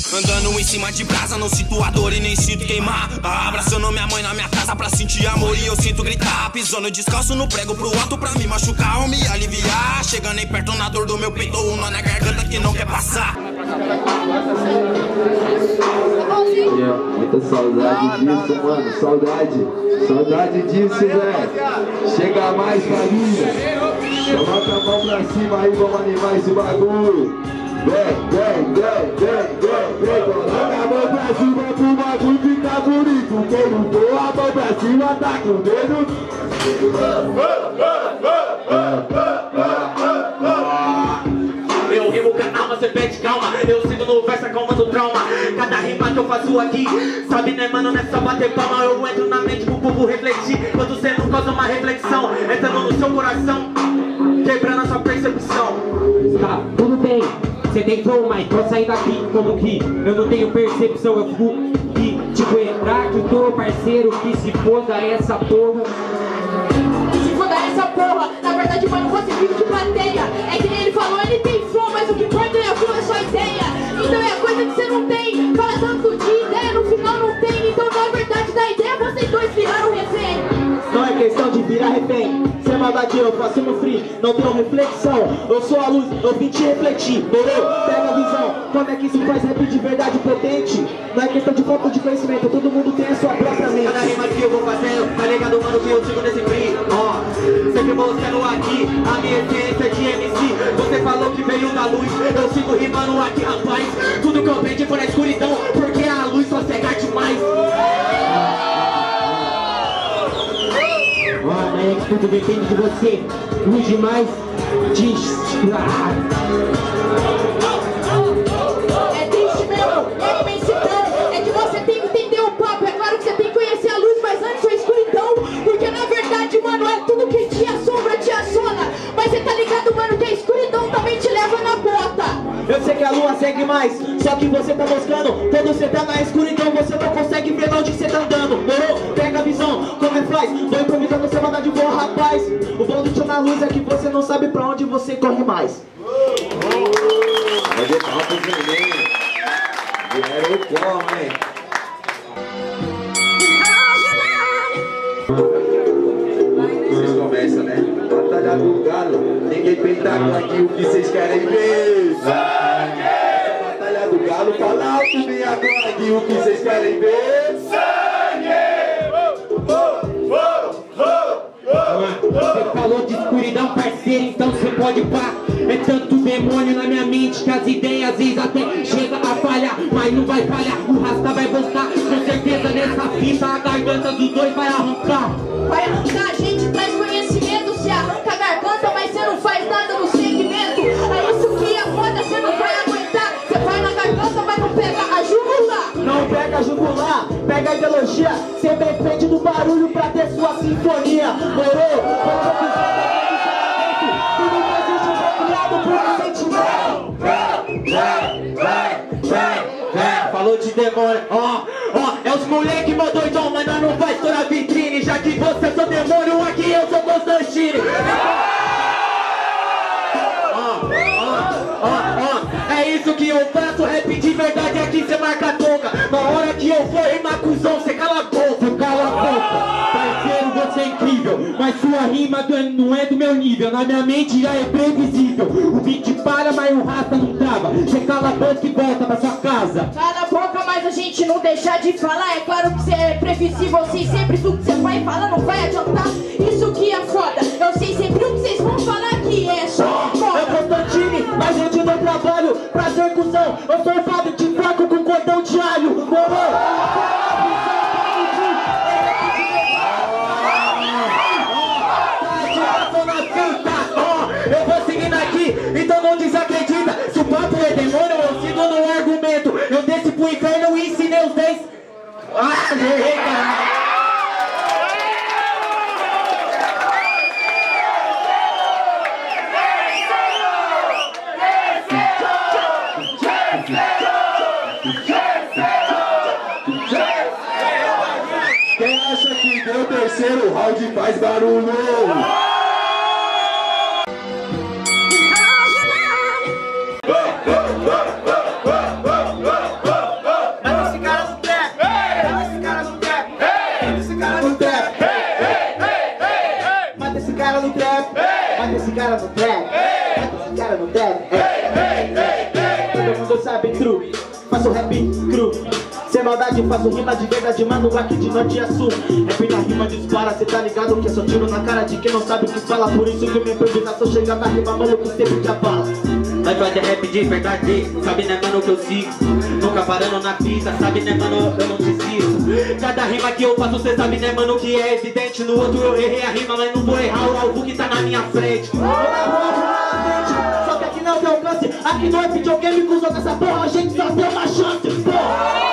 Andando em cima de brasa, não sinto a dor e nem sinto queimar. Abraçando minha mãe na minha casa pra sentir amor e eu sinto gritar. Pisando descalço no prego pro alto pra me machucar ou me aliviar. Chegando aí perto na dor do meu peito, um nó na garganta que não quer passar. Muita saudade disso, mano, saudade disso, velho. Chega mais, família. Coloca a mão pra cima aí, vamos animar esse bagulho. Vem. Coloca a mão pra cima pro bagulho ficar bonito. Quem não pôr a mão pra cima tá com o dedo. Eu rimo com a alma, você pede calma. Eu sigo no verso, a calma do trauma. Cada rima que eu faço aqui, sabe né mano, não é só bater palma. Eu entro na mente pro povo refletir. Quando você não causa uma reflexão, entrando no seu coração, quebrando a sua percepção. Tá, tudo bem, você tem flow, mas tô saindo daqui como que eu não tenho percepção, eu fico aqui, tipo, entrar que tô parceiro, que se foda essa porra. Se foda essa porra, na verdade, mano, você vive de plateia. É que nem ele falou, ele tem flow, mas o que importa é a flow, é sua ideia. Então é a coisa que você não tem, fala tanto de ideia, no final não tem. Então na verdade da ideia, vocês dois viraram refém. Não é questão de virar refém, se é maldade eu faço no free, não tenho reflexão. Eu sou a luz, eu vim te refletir, morou? Pega a visão, como é que se faz rap de verdade potente? Não é questão de falta de conhecimento, todo mundo tem a sua própria mente. Cada rima que eu vou fazendo, tá ligado mano que eu sigo nesse free, ó. Sempre mostrando aqui, a minha essência de MC. Você falou que veio da luz, eu sigo rimando aqui rapaz. Tudo que eu aprendi foi na escuridão, porque a luz só cega demais. Mano, é que tudo depende de você. Luz demais, É triste mesmo, é imensidão. É que você tem que entender o papo. É claro que você tem que conhecer a luz, mas antes a escuridão. Porque na verdade, mano, é tudo que te assombra, te assona. Mas você tá ligado, mano, que a escuridão também te leva na bota. Eu sei que a lua segue mais, só que você tá moscando. Quando você tá na escuridão, você não consegue ver onde você tá andando. Morou? Pega a visão, como é que faz? Vou improvisando, você manda de boa, rapaz. O bom do tio na luz é que você não sabe pra onde você corre mais. Vai ver papo de neném. Vieram o pó, hein? Vocês começam, né? Batalha do galo. Ninguém peitaca aqui o que vocês querem ver. Batalha do galo, fala alto minha gangue. O que vocês querem ver? Você falou de escuridão, parceiro, então você pode pá. É tanto demônio na minha mente que as ideias às vezes até chega a falhar. Mas não vai falhar, o rasta vai voltar. Com certeza nessa fita a garganta dos dois vai arrancar. Vai arrancar, a gente traz conhecimento. Se arranca a garganta, mas você não faz nada no segmento. É isso que é foda, você não vai aguentar. Você vai na garganta, mas não pega a jugular. Não pega a jugular, pega a ideologia. Você depende do barulho pra ter sua sinfonia. Morou? Tudo que existe foi criado por um sentimento. Falou de demônio, ó, é os moleque mandou então, mas nós não vai estourar vitrine. Já que você é seu demônio, aqui eu sou Constantine. É isso que eu faço, rap de verdade aqui cê marca a toca. Na hora que eu for rimar cuzão, cê cala a boca. Cala a boca, parceiro, você é incrível, mas sua rima não é do meu nível. Na minha mente já é previsível. O beat para, mas o rasta não trava. Você cala a boca e volta pra sua casa. Cala a boca, mas a gente não deixa de falar. É claro que você é previsível, eu sei sempre tudo que você vai falar, não vai adiantar. Isso que é foda, eu sei sempre o que vocês vão falar que é só foda. Eu Constantine, mas eu te dou trabalho. Prazer, cuzão, eu sou o Fábio de fraco com cordão de alho. Morou? Eu vou seguindo aqui, então não desacredita. Se o papo é demônio, eu sigo no argumento. Eu desci pro inferno e ensinei os 10. Ah, errei, cara. Quem acha que deu terceiro round faz barulho? sabe, true. Faço rap cru. Sem maldade, faço rima de verdade, mano, aqui de norte a sul. Rap na rima dispara, cê tá ligado que é só tiro na cara de quem não sabe o que fala. Por isso que minha improvisação chega na rima, maluco, sempre te abala. Nós faz rap de verdade, sabe né mano que eu sigo. Nunca parando na pista, sabe né mano, eu não desisto. Cada rima que eu faço, cê sabe né mano que é evidente. No outro eu errei a rima, mas não vou errar o alvo que tá na minha frente. Só que aqui não tem alcance, aqui não é videogame, cuzão dessa porra, a gente só tem uma chance, porra.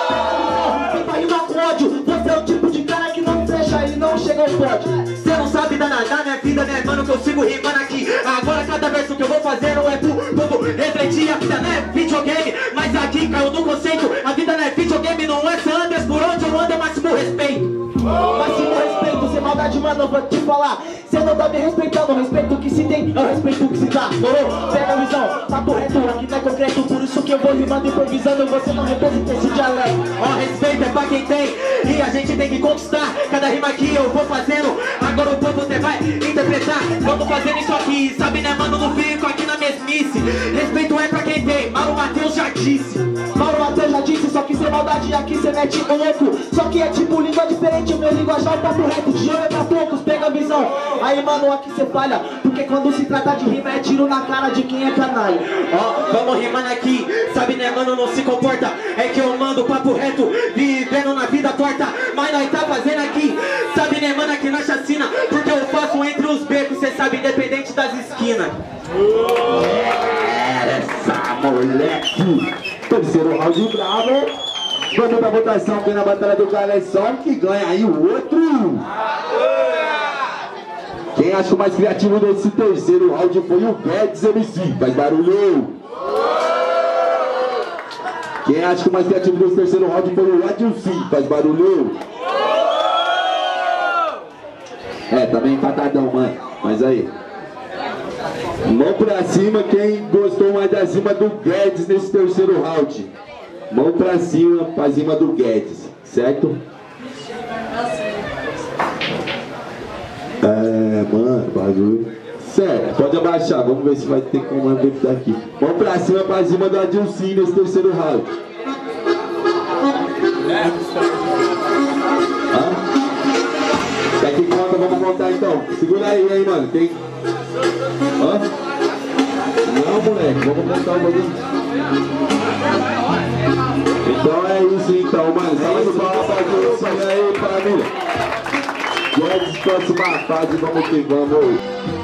Você é o tipo de cara que não fecha e não chega ao pódio. Cê não sabe da minha vida, né mano, que eu sigo rimando aqui. Agora cada verso que eu vou fazer não é pro povo refletir. A vida não é videogame, mas aqui caiu no conceito. A vida não é videogame, não é San Andreas. Por onde eu ando é máximo respeito. Máximo respeito, sem maldade, mano, eu vou te falar. Cê não tá me respeitando, o respeito que se tem é o respeito que se dá. Morou? Pega a visão, papo reto, aqui não é concreto. Por isso que eu vou rimando e improvisando, você não representa esse dialeto. Ó, respeito é pra quem tem, e a gente tem que conquistar. Cada rima que eu vou fazendo, agora o povo você vai interpretar. Vamos fazendo isso aqui, sabe né mano, não fico aqui na mesmice. Respeito é pra quem tem, Mauro Matheus já disse. Mauro Matheus já disse, só que sem maldade aqui cê mete o louco. Só que é tipo língua diferente, o meu linguajar é papo reto. De olho é pra poucos, pega a visão. Aí mano, aqui cê falha, porque quando se trata de rima é tiro na cara de quem é canalha. Ó, vamos rimando aqui, sabe né mano, não se comporta. É que eu mando papo reto, vivendo na vida torta. Mas nós tá fazendo aqui, sabe né mano, aqui na chacina. Porque eu faço entre os becos, cê sabe, independente das esquinas. Essa moleque. Terceiro round bravo. Vamos pra votação, porque na batalha do cara é só um que ganha aí o outro. Quem acha o mais criativo desse terceiro round foi o Guedes MC. Faz barulho. Quem acha que o mais criativo desse terceiro round foi o Adilson. Faz barulho. É, tá meio empatadão, mano. Mas aí. Mão pra cima, quem gostou mais da cima do Guedes nesse terceiro round. Mão pra cima do Guedes, certo? É, mano, bagulho. Certo, pode abaixar, vamos ver se vai ter como ver daqui. Mão pra cima do Adilson nesse terceiro round. Quer que conta? Vamos contar então. Segura aí, mano. Tem. Hã? Não, moleque, vamos contar o bagulho. Então é isso então, mano. Salve pra Adilson aí, família. Guedes, próxima fase, vamos que vamos.